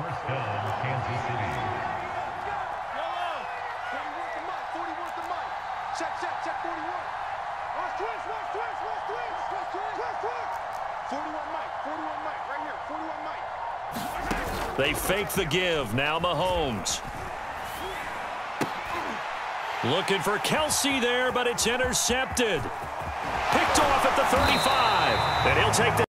First down, Kansas City. Check 41. Watch twist. 41 Mike, right here. 41 Mike. They fake the give. Now Mahomes. Looking for Kelsey there, but it's intercepted. Picked off at the 35. And he'll take the